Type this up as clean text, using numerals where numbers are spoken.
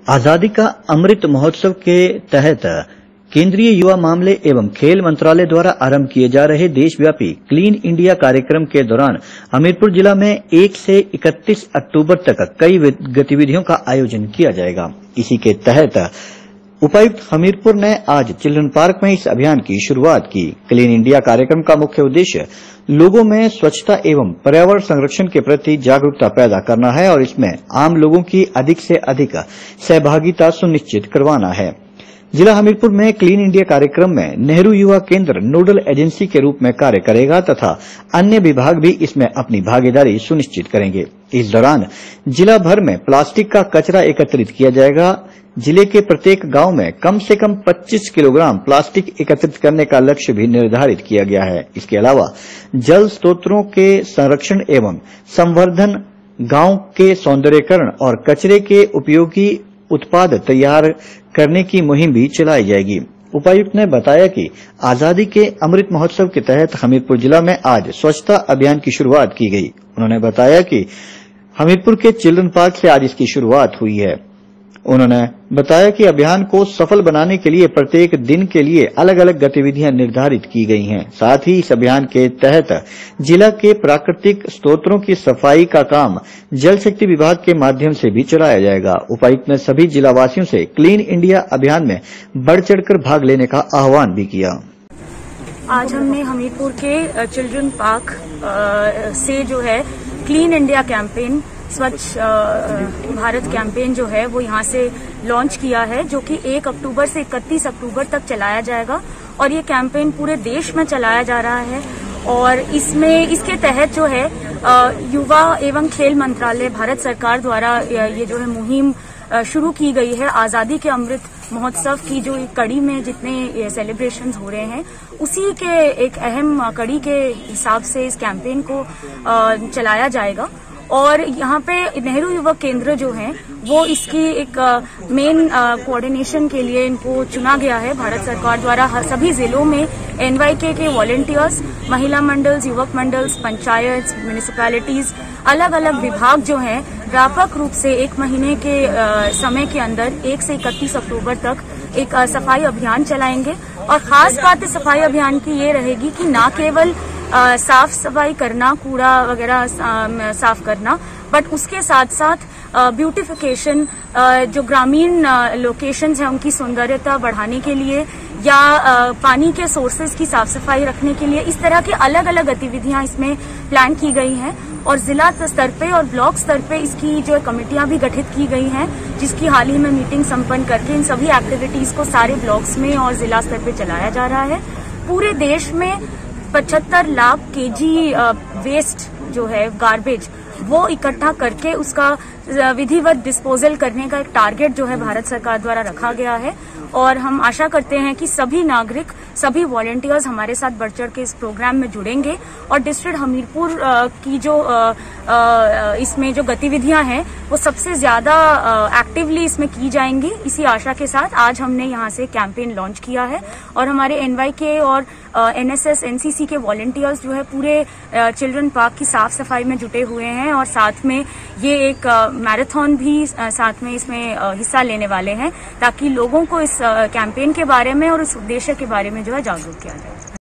आजादी का अमृत महोत्सव के तहत केंद्रीय युवा मामले एवं खेल मंत्रालय द्वारा आरंभ किए जा रहे देशव्यापी क्लीन इंडिया कार्यक्रम के दौरान हमीरपुर जिला में 1 से 31 अक्टूबर तक कई गतिविधियों का आयोजन किया जाएगा। इसी के तहत उपायुक्त हमीरपुर ने आज चिल्ड्रन पार्क में इस अभियान की शुरुआत की। क्लीन इंडिया कार्यक्रम का मुख्य उद्देश्य लोगों में स्वच्छता एवं पर्यावरण संरक्षण के प्रति जागरूकता पैदा करना है और इसमें आम लोगों की अधिक से अधिक सहभागिता सुनिश्चित करवाना है। जिला हमीरपुर में क्लीन इंडिया कार्यक्रम में नेहरू युवा केंद्र नोडल एजेंसी के रूप में कार्य करेगा तथा अन्य विभाग भी इसमें अपनी भागीदारी सुनिश्चित करेंगे। इस दौरान जिला भर में प्लास्टिक का कचरा एकत्रित किया जाएगा। जिले के प्रत्येक गांव में कम से कम 25 किलोग्राम प्लास्टिक एकत्रित करने का लक्ष्य भी निर्धारित किया गया है। इसके अलावा जल स्रोतों के संरक्षण एवं संवर्धन, गांव के सौंदर्यीकरण और कचरे के उपयोगी उत्पाद तैयार करने की मुहिम भी चलाई जाएगी। उपायुक्त ने बताया कि आजादी के अमृत महोत्सव के तहत हमीरपुर जिला में आज स्वच्छता अभियान की शुरुआत की गई। उन्होंने बताया कि हमीरपुर के चिल्ड्रन पार्क से आज इसकी शुरुआत हुई है। उन्होंने बताया कि अभियान को सफल बनाने के लिए प्रत्येक दिन के लिए अलग अलग गतिविधियां निर्धारित की गई हैं। साथ ही इस अभियान के तहत जिला के प्राकृतिक स्रोतों की सफाई का काम जल शक्ति विभाग के माध्यम से भी चलाया जाएगा। उपायुक्त ने सभी जिलावासियों से क्लीन इंडिया अभियान में बढ़ चढ़कर भाग लेने का आह्वान भी किया। आज हमने हमीरपुर के चिल्ड्रन पार्क से जो है क्लीन इंडिया कैंपेन, स्वच्छ भारत कैंपेन जो है वो यहाँ से लॉन्च किया है, जो कि 1 अक्टूबर से 31 अक्टूबर तक चलाया जाएगा और ये कैंपेन पूरे देश में चलाया जा रहा है। और इसके तहत जो है युवा एवं खेल मंत्रालय भारत सरकार द्वारा ये जो है मुहिम शुरू की गई है। आजादी के अमृत महोत्सव की जो कड़ी में जितने सेलिब्रेशंस हो रहे हैं उसी के एक अहम कड़ी के हिसाब से इस कैंपेन को चलाया जाएगा। और यहाँ पे नेहरू युवा केंद्र जो है वो इसकी एक मेन कोऑर्डिनेशन के लिए इनको चुना गया है भारत सरकार द्वारा। सभी जिलों में एनवाईके के वॉलंटियर्स, महिला मंडल्स, युवक मंडल्स, पंचायत, म्युनिसिपैलिटीज, अलग अलग विभाग जो हैं व्यापक रूप से 1 महीने के समय के अंदर 1 से 31 अक्टूबर तक एक सफाई अभियान चलाएंगे। और खास बात इस सफाई अभियान की ये रहेगी कि न केवल साफ सफाई करना, कूड़ा वगैरह साफ करना, बट उसके साथ साथ ब्यूटिफिकेशन, जो ग्रामीण लोकेशंस हैं उनकी सौंदर्यता बढ़ाने के लिए या पानी के सोर्सेज की साफ सफाई रखने के लिए, इस तरह की अलग अलग गतिविधियां इसमें प्लान की गई हैं। और जिला स्तर पे और ब्लॉक स्तर पे इसकी जो कमेटियां भी गठित की गई हैं, जिसकी हाल ही में मीटिंग संपन्न करके इन सभी एक्टिविटीज को सारे ब्लॉक्स में और जिला स्तर पे चलाया जा रहा है। पूरे देश में 75 लाख केजी वेस्ट जो है गार्बेज वो इकट्ठा करके उसका विधिवत डिस्पोजल करने का एक टारगेट जो है भारत सरकार द्वारा रखा गया है। और हम आशा करते हैं कि सभी नागरिक, सभी वॉलंटियर्स हमारे साथ बढ़ चढ़ के इस प्रोग्राम में जुड़ेंगे और डिस्ट्रिक्ट हमीरपुर की जो इसमें जो गतिविधियां हैं वो सबसे ज्यादा एक्टिवली इसमें की जाएंगी। इसी आशा के साथ आज हमने यहाँ से कैंपेन लॉन्च किया है और हमारे एनवाईके और एनएसएस, एनसीसी के वॉलंटियर्स जो है पूरे चिल्ड्रन पार्क की साफ सफाई में जुटे हुए हैं और साथ में ये एक मैराथन भी साथ में इसमें हिस्सा लेने वाले हैं, ताकि लोगों को इस कैंपेन के बारे में और इस उद्देश्य के बारे में जो है जागरूक किया जाए।